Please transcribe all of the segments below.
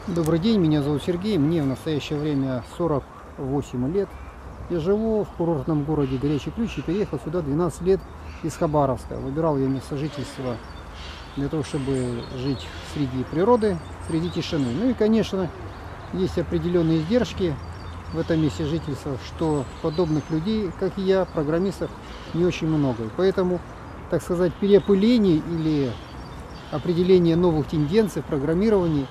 Добрый день, меня зовут Сергей, мне в настоящее время 48 лет. Я живу в курортном городе Горячий Ключ и переехал сюда 12 лет из Хабаровска. Выбирал я место жительства для того, чтобы жить среди природы, среди тишины. Ну и, конечно, есть определенные издержки в этом месте жительства, что подобных людей, как и я, программистов, не очень много. И поэтому, так сказать, переопыление или определение новых тенденций в программировании,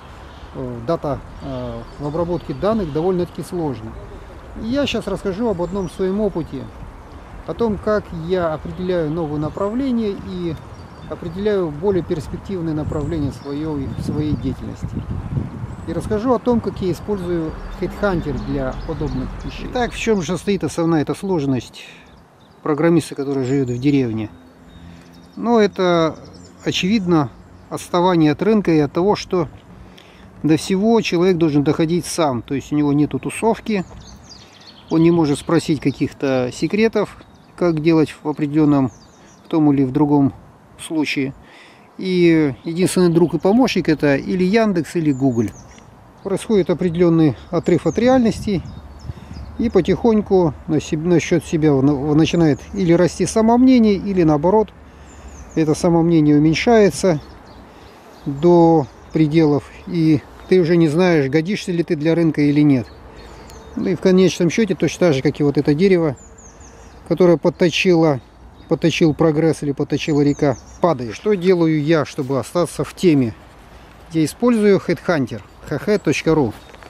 в обработке данных довольно-таки сложно. И я сейчас расскажу об одном своем опыте, о том, как я определяю новые направления и определяю более перспективные направления своей деятельности. И расскажу о том, как я использую HeadHunter для подобных вещей. Итак, в чем же состоит основная эта сложность программиста, который живет в деревне? Ну, это, очевидно, отставание от рынка и от того, что до всего человек должен доходить сам. То есть у него нету тусовки, он не может спросить каких-то секретов, как делать в определенном, в том или в другом случае. И единственный друг и помощник — это или Яндекс, или Google. Происходит определенный отрыв от реальности, и потихоньку на счет себя начинает или расти самомнение, или наоборот, это самомнение уменьшается до пределов, и ты уже не знаешь, годишься ли ты для рынка или нет. Ну и в конечном счете точно так же, как и вот это дерево, которое подточил прогресс или подточила река, падает. Что делаю я, чтобы остаться в теме? Я использую HeadHunter, hh.ru.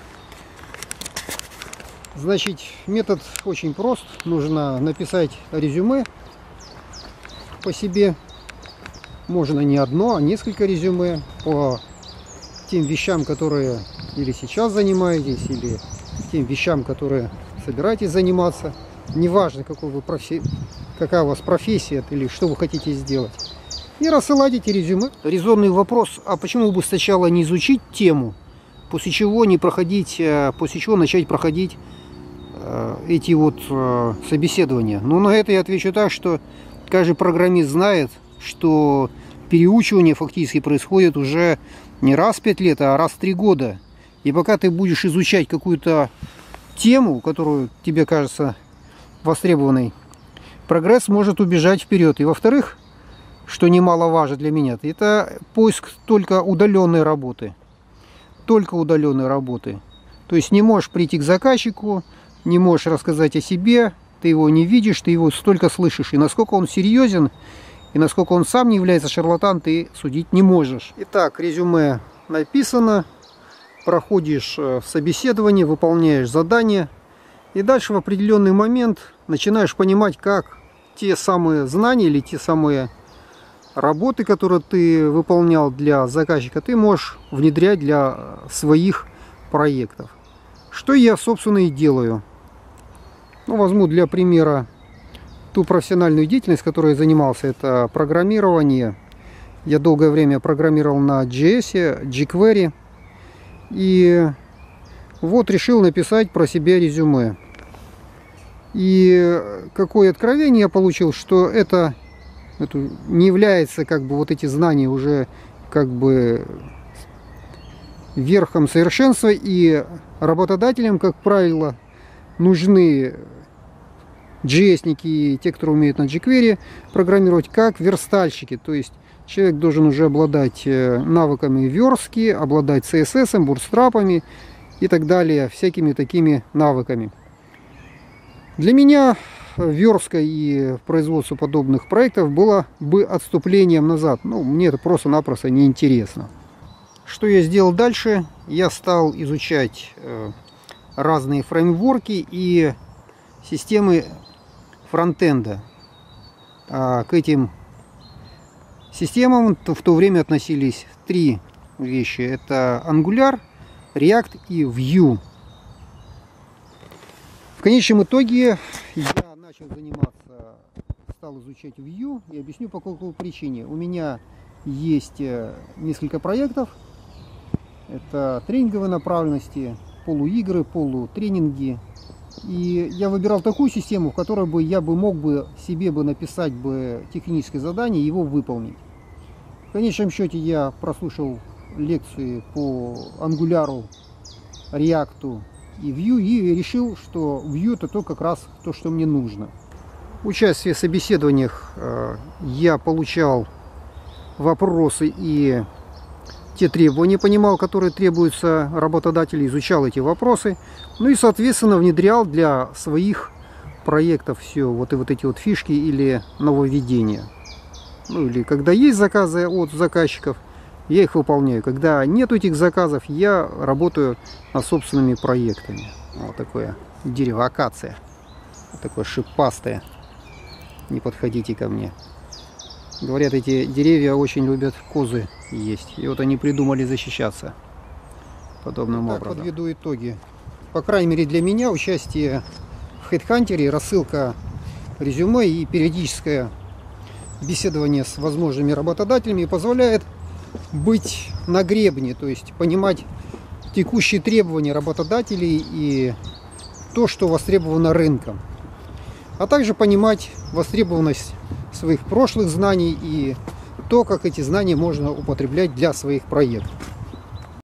Значит, метод очень прост. Нужно написать резюме по себе. Можно не одно, а несколько резюме по тем вещам, которые или сейчас занимаетесь, или тем вещам, которые собираетесь заниматься. Неважно, какая у вас профессия или что вы хотите сделать. И рассылать эти резюме. Резонный вопрос: а почему бы сначала не изучить тему, после чего начать проходить эти вот собеседования? Ну, на это я отвечу так, что каждый программист знает, что переучивание фактически происходит уже не раз в 5 лет, а раз в 3 года. И пока ты будешь изучать какую-то тему, которую тебе кажется востребованной, прогресс может убежать вперед. И во-вторых, что немаловажно для меня, это поиск только удаленной работы. Только удаленной работы. То есть не можешь прийти к заказчику, не можешь рассказать о себе, ты его не видишь, ты его столько слышишь. И насколько он серьезен, и насколько он сам не является шарлатан, ты судить не можешь. Итак, резюме написано, проходишь собеседование, выполняешь задание, и дальше в определенный момент начинаешь понимать, как те самые знания или те самые работы, которые ты выполнял для заказчика, ты можешь внедрять для своих проектов. Что я, собственно, и делаю. Ну, возьму для примера ту профессиональную деятельность, которой я занимался. Это программирование. Я долгое время программировал на JS, jQuery. И вот решил написать про себя резюме. И какое откровение я получил, что это не является как бы вот эти знания уже как бы верхом совершенства, и работодателям, как правило, нужны JS-ники и те, кто умеют на jQuery программировать, как верстальщики. То есть человек должен уже обладать навыками верстки, обладать CSS, бутстрапами и так далее, всякими такими навыками. Для меня верстка и производство подобных проектов было бы отступлением назад. Ну, мне это просто-напросто неинтересно. Что я сделал дальше? Я стал изучать разные фреймворки и системы фронтенда. К этим системам в то время относились 3 вещи. Это Angular, React и Vue. В конечном итоге я стал изучать Vue, и объясню по какой причине. У меня есть несколько проектов. Это тренинговые направленности, полуигры, полутренинги. И я выбирал такую систему, в которой я мог себе написать техническое задание и его выполнить. В конечном счете я прослушал лекции по Angular, React и Vue, и решил, что Vue это то как раз то, что мне нужно. Участие в собеседованиях я получал вопросы и те требования понимал, которые требуются работодателю, изучал эти вопросы, ну и, соответственно, внедрял для своих проектов все вот эти вот фишки или нововведения. Ну или когда есть заказы от заказчиков, я их выполняю. Когда нет этих заказов, я работаю над собственными проектами. Вот такое дерево, акация. Вот такое шипастое. Не подходите ко мне. Говорят, эти деревья очень любят козы есть. И вот они придумали защищаться подобным образом. Подведу итоги. По крайней мере для меня участие в HeadHunter, рассылка резюме и периодическое беседование с возможными работодателями позволяет быть на гребне, то есть понимать текущие требования работодателей и то, что востребовано рынком, а также понимать востребованность своих прошлых знаний и то, как эти знания можно употреблять для своих проектов.